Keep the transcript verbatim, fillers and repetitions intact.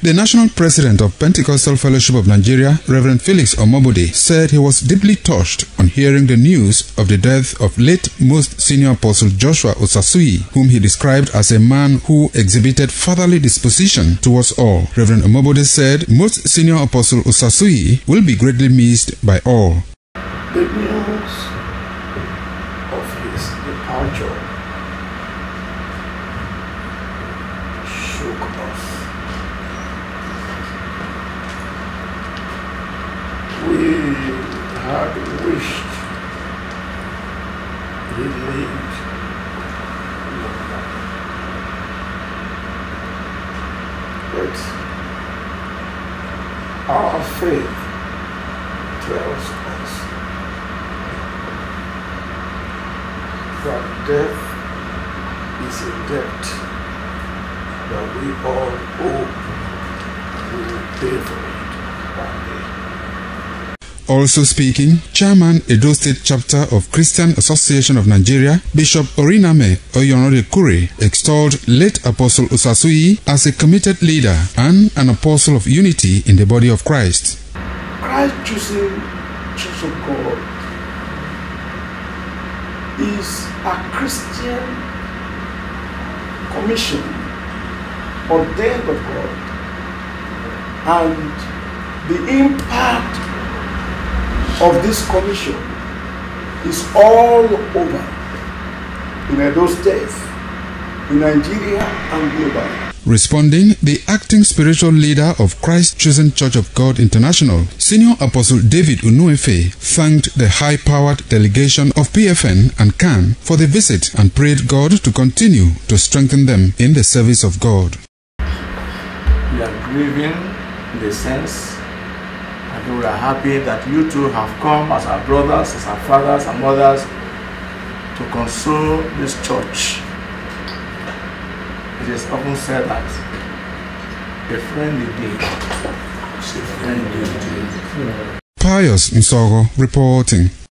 The national president of Pentecostal Fellowship of Nigeria, Reverend Felix Omobode, said he was deeply touched on hearing the news of the death of late Most Senior Apostle Joshua Osasuyi, whom he described as a man who exhibited fatherly disposition towards all. Reverend Omobode said Most Senior Apostle Osasuyi will be greatly missed by all. The news of his departure shook us. We had wished he lived longer, but our faith tells us that death is a debt that we all hope we will pay for it one day. Also speaking, Chairman Edo State Chapter of Christian Association of Nigeria, Bishop Oriname Oyonorekure, extolled late Apostle Osasuyi as a committed leader and an apostle of unity in the body of Christ. Christ choosing Church of God is a Christian commission ordained of God, and the impact of this commission is all over in Edo State, in Nigeria, and globally. Responding, the acting spiritual leader of Christ Chosen Church of God International, Senior Apostle David Unuefe, thanked the high-powered delegation of P F N and C A N for the visit and prayed God to continue to strengthen them in the service of God. We are grieving in the sense, and we are happy that you two have come as our brothers, as our fathers and mothers to console this church. It is often said that a friend indeed is a friend indeed. Pius Nsogo reporting.